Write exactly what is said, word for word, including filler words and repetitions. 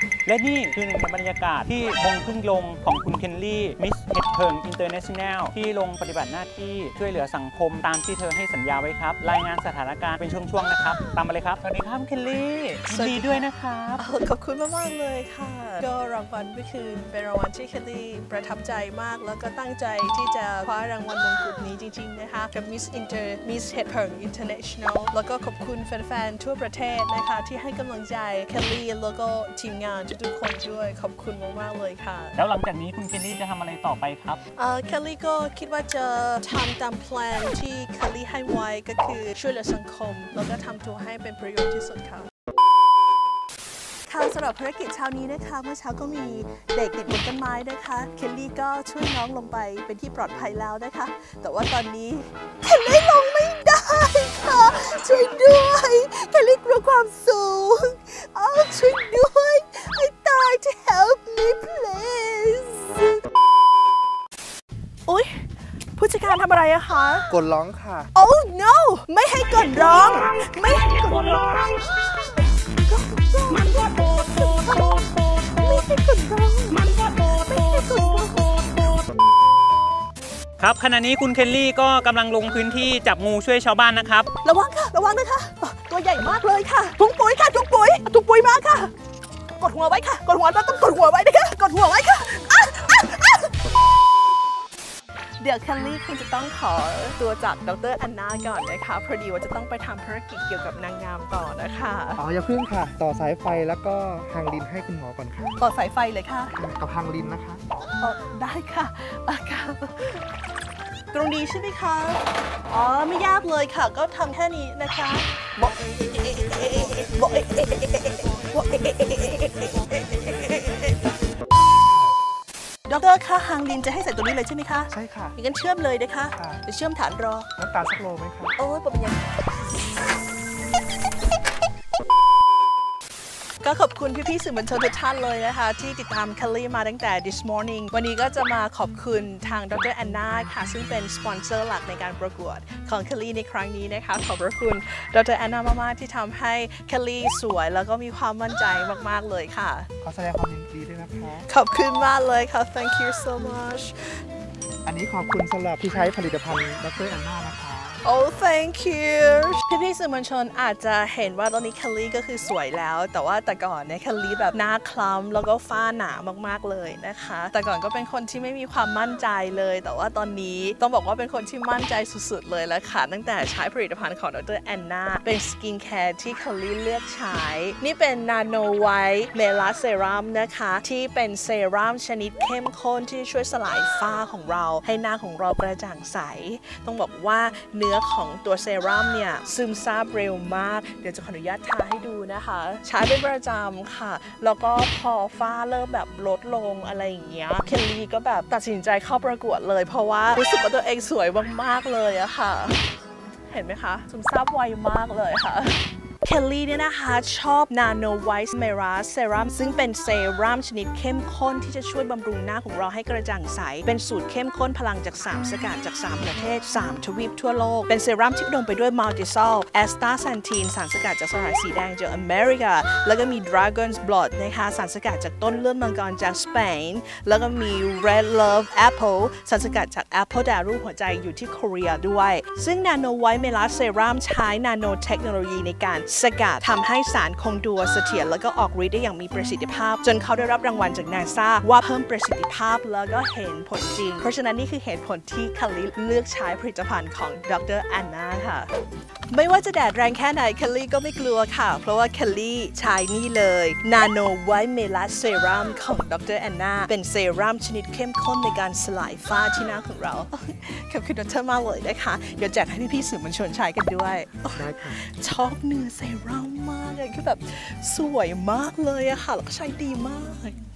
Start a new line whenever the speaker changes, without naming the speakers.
และนี่คือหนึ่งในบรรยากาศที่มงขึ้นลงของคุณเคนลี่มิสเห็ดเพิงอินเตอร์เนชั่นแนลที่ลงปฏิบัติหน้าที่ช่วยเหลือสังคมตามที่เธอให้สัญญาไว้ครับรายงานสถานการณ์เป็นช่วงๆนะครับตามมาเลยครับสวัสดีครับเคนลี่ดีด้วยนะครับ
ขอบคุณมากๆเลยค่ะก็รางวัลเมื่อคืนเป็นรางวัลที่เคนลี่ประทับใจมากแล้วก็ตั้งใจที่จะคว้ารางวัลมงกุฎนี้จริงๆนะคะกับ Miss Inter Miss เห็ดเพิง International แล้วก็ขอบคุณแฟนๆทั่วประเทศนะคะที่ให้กำลังใจเคนลี่แล้วก็ทีมงานทุกๆคนด้วยขอบคุณมากๆเลยค่ะ
แล้วหลังจากนี้คุณเคนลี่จะทำอะไรต่อไปครับ
เอ่อเคนลี่ก็คิดว่าจะทำตามแผนที่เคนลี่ให้ไว้ก็คือช่วยเหลือสังคมแล้วก็ทำตัวให้เป็นประโยชน์ที่สุดค่ะค่ะสำหรับภารกิจเช้านี้นะคะเมื่อเช้าก็มีเด็กติดบนต้นไม้นะคะเคนลี่ก็ช่วยน้องลงไปเป็นที่ปลอดภัยแล้วนะคะแต่ว่าตอนนี้เคนลี่ลงไม่ได้ค่ะช่วยด้วยเคนลี่กลัวความสูงอ๋อช่วยด้วยให้ตาย to help me please อุ๊ยผู้จัดการทำอะไรอะคะ
กดร้องค่ะ
Oh no ไม่ให้กดร้องไม่ให้กดร้องมันก็โดดโดดโดดโดดไม่ให้กดร้องมันก็โดดโดดโดดโดดโดด
ครับขณะนี้คุณเคนลี่ก็กำลังลงพื้นที่จับงูช่วยชาวบ้านนะครับ
ระวังค่ะระวังนะคะตัวใหญ่มากเลยค่ะถุงปุ๋ยค่ะถุงปุ๋ยถุงปุ๋ยมาค่ะกดหัวไว้ค่ะกดหัวเราต้องกดหัวไว้นะคะกดหัวไว้ค่ะเดี๋ยวเคนลี่คงจะต้องขอตัวจากดร.แอนนาก่อนนะคะพอดีว่าจะต้องไปทำภารกิจเกี่ยวกับนางงามต่อนะคะ
อ๋ออย่าพึ่งค่ะต่อสายไฟแล้วก็ฮางลินให้คุณหมอก่อนค่ะ
ต่อสายไฟเลยค่ะ
กับฮางลินนะคะ
อ๋อได้ค่ะค่ะตรงนี้ใช่ไหมคะอ๋อไม่ยากเลยค่ะก็ทำแค่นี้นะคะบอกบอกดร.คะฮางลินจะให้ใส่ตัวนี้เลยใช่ไหมคะ
ใช่ค่ะ
งั้นเชื่อมเลยนะคะจะเชื่อมฐานรอ
น้ำตาลสักโลไหมคะ
โอ้ยเป็นยังก็ขอบคุณพี่ๆสื่อมวลชนทุกท่านเลยนะคะที่ติดตามเคนลี่มาตั้งแต่ this morning วันนี้ก็จะมาขอบคุณทางดร.แอนนาค่ะซึ่งเป็นสปอนเซอร์หลักในการประกวดของเคนลี่ในครั้งนี้นะคะขอบพระคุณดร.แอนนามากๆที่ทำให้เคนลี่สวยแล้วก็มีความมั่นใจมากๆเลยค่ะ
ขอแสดงความยินดีด้วยนะคะ
ขอบคุณมากเลยค่ะ thank you so much
อันนี้ขอบคุณสำหรับที่ใช้ผลิตภัณฑ์ดร.แอนนานะคะ
Oh thank you พี่ๆสื่อมวลชนอาจจะเห็นว่าตอนนี้เคนลี่ก็คือสวยแล้วแต่ว่าแต่ก่อนเนี่ยเคนลี่แบบหน้าคล้ำแล้วก็ฝ้าหนามากๆเลยนะคะแต่ก่อนก็เป็นคนที่ไม่มีความมั่นใจเลยแต่ว่าตอนนี้ต้องบอกว่าเป็นคนที่มั่นใจสุดๆเลยแล้วค่ะตั้งแต่ใช้ผลิตภัณฑ์ของดร.แอนนาเป็นสกินแคร์ที่เคนลี่เลือกใช้นี่เป็น Nano White Mela Serum นะคะที่เป็นเซรั่มชนิดเข้มข้นที่ช่วยสลายฝ้าของเราให้หน้าของเรากระจ่างใสต้องบอกว่าเนื้อของตัวเซรั่มเนี่ยซึมซาบเร็วมากเดี๋ยวจะขออนุญาตทาให้ดูนะคะใช้เป็นประจำค่ะแล้วก็พอฝ้าเริ่มแบบลดลงอะไรอย่างเงี้ยเคนลี่ก็แบบตัดสินใจเข้าประกวดเลยเพราะว่ารู้สึกว่าตัวเองสวยมากๆเลยอะค่ะเห็นไหมคะซึมซาบไวมากเลยค่ะเคนลี่เนี่ยนะคะชอบ Nano White Mela Serum ซึ่งเป็นเซรั่มชนิดเข้มข้นที่จะช่วยบำรุงหน้าของเราให้กระจ่างใสเป็นสูตรเข้มข้นพลังจากสามสกัดจากสามประเทศสามทวีปทั่วโลกเป็นเซรั่มที่อุดมไปด้วยมัลติซอลแอสตาซันทีนสารสกัดจากสาหร่ายสีแดงจากอเมริกาแล้วก็มี Dragon's Blood นะคะสารสกัดจากต้นเลือดมังกรจากสเปนแล้วก็มี Red Love Apple สารสกัดจากแอปเปิลแดรูปหัวใจอยู่ที่เกาหลีด้วยซึ่ง Nano White Mela Serum ใช้นาโนเทคโนโลยีในการสกัดทำให้สารคงตัวเสถียรแล้วก็ออกฤทธิ์ได้อย่างมีประสิทธิภาพจนเขาได้รับรางวัลจากนาซาว่าเพิ่มประสิทธิภาพแล้วก็เห็นผลจริงเพราะฉะนั้นนี่คือเหตุผลที่เคนลี่เลือกใช้ผลิตภัณฑ์ของดร.แอนนาค่ะไม่ว่าจะแดดแรงแค่ไหนเคนลี่ก็ไม่กลัวค่ะเพราะว่าเคนลี่ใช้นี่เลย Nano White Mela Serum ของดร.แอนนาเป็นเซรั่มชนิดเข้มข้นในการสลายฝ้าที่หน้าของเราขอบคุณดร.มากเลยนะคะเดี๋ยวแจกให้พี่ๆสื่อมวลชนใช้กันด้วย
ได้ค่ะ
ชอบเนื้อเซรั่มมากเลยคือแบบสวยมากเลยอะค่ะแล้วก็ใช้ดีมาก